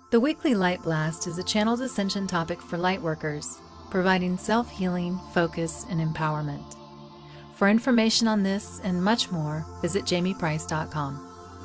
The weekly Light Blast is a channeled ascension topic for lightworkers, providing self-healing, focus, and empowerment. For information on this and much more, visit jamyeprice.com.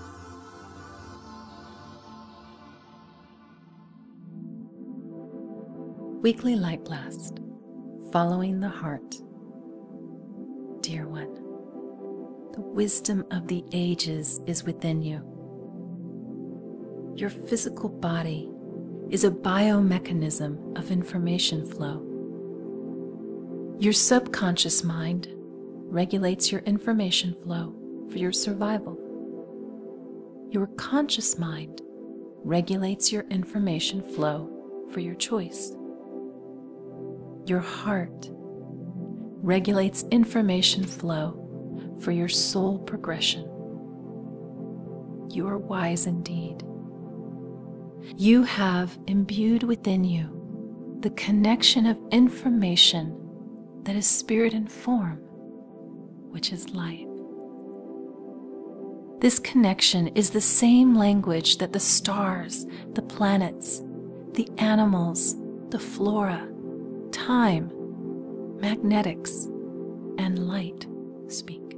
Weekly Light Blast, following the heart. Dear one, the wisdom of the ages is within you. Your physical body is a biomechanism of information flow. Your subconscious mind regulates your information flow for your survival. Your conscious mind regulates your information flow for your choice. Your heart regulates information flow for your soul progression. You are wise indeed. You have imbued within you the connection of information that is spirit and form, which is life. This connection is the same language that the stars, the planets, the animals, the flora, time, magnetics, and light speak.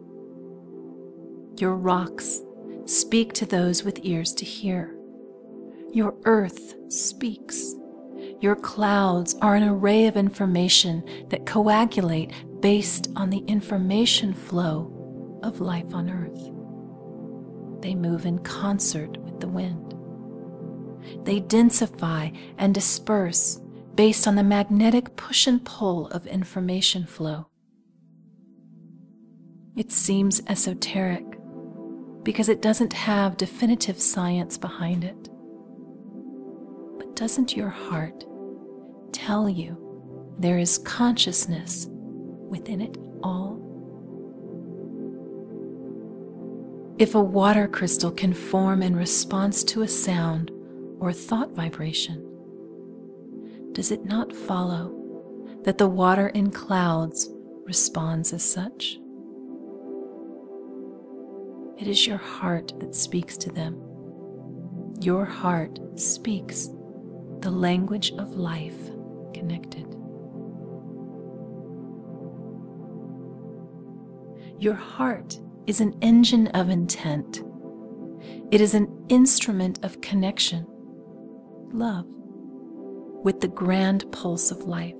Your rocks speak to those with ears to hear. Your earth speaks. Your clouds are an array of information that coagulate based on the information flow of life on earth. They move in concert with the wind. They densify and disperse based on the magnetic push and pull of information flow. It seems esoteric because it doesn't have definitive science behind it. But doesn't your heart tell you there is consciousness within it all? If a water crystal can form in response to a sound or thought vibration, does it not follow that the water in clouds responds as such? It is your heart that speaks to them. Your heart speaks the language of life connected. Your heart is an engine of intent. It is an instrument of connection, love, with the grand pulse of life.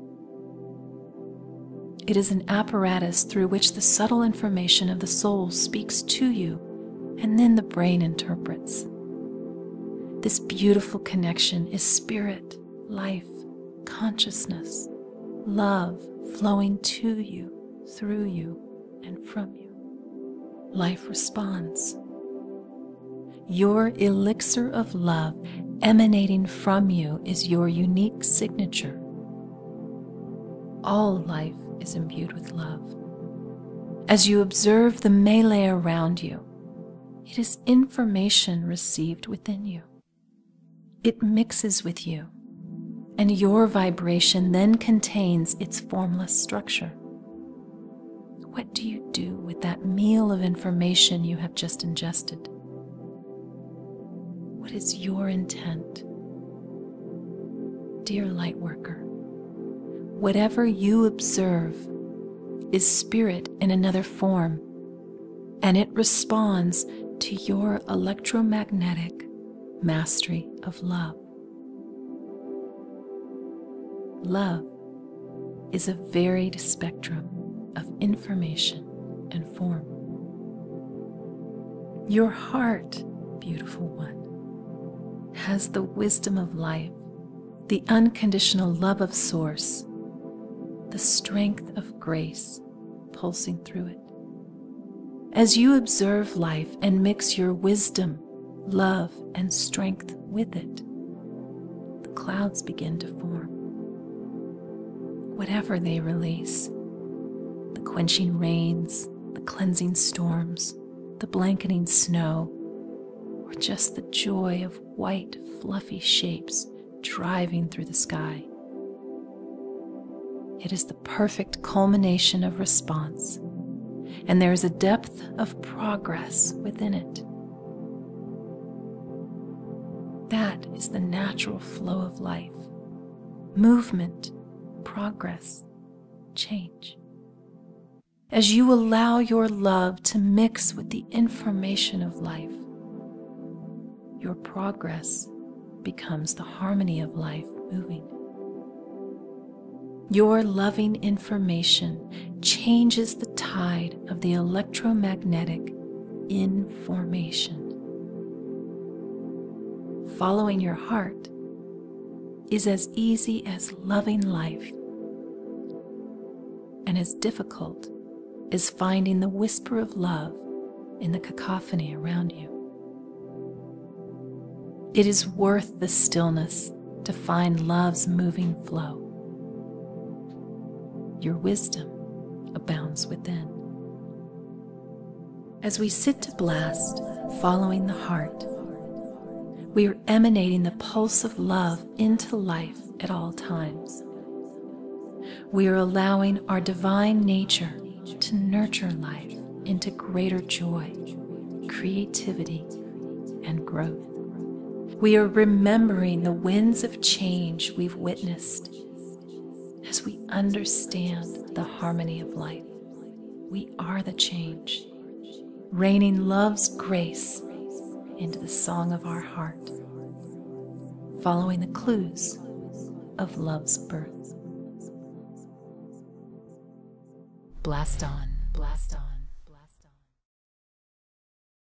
It is an apparatus through which the subtle information of the soul speaks to you, and then the brain interprets. This beautiful connection is spirit, life, consciousness, love flowing to you, through you, and from you. Life responds. Your elixir of love emanating from you is your unique signature. All life is imbued with love. As you observe the melee around you, it is information received within you. It mixes with you, and your vibration then contains its formless structure. What do you do with that meal of information you have just ingested? What is your intent? Dear Lightworker, whatever you observe is spirit in another form, and it responds to your electromagnetic mastery of love. Love is a varied spectrum of information and form. Your heart, beautiful one, has the wisdom of life, the unconditional love of Source, the strength of grace pulsing through it. As you observe life and mix your wisdom, love, and strength with it, the clouds begin to form. Whatever they release, the quenching rains, the cleansing storms, the blanketing snow, or just the joy of white, fluffy shapes driving through the sky. It is the perfect culmination of response, and there is a depth of progress within it. That is the natural flow of life. Movement, progress, change. As you allow your love to mix with the information of life, your progress becomes the harmony of life moving. Your loving information changes the tide of the electromagnetic information. Following your heart is as easy as loving life, and as difficult as finding the whisper of love in the cacophony around you. It is worth the stillness to find love's moving flow. Your wisdom abounds within. As we sit to blast, following the heart, we are emanating the pulse of love into life at all times. We are allowing our divine nature to nurture life into greater joy, creativity, and growth. We are remembering the winds of change we've witnessed as we understand the harmony of life. We are the change, raining love's grace into the song of our heart, following the clues of love's birth. Blast on, blast on.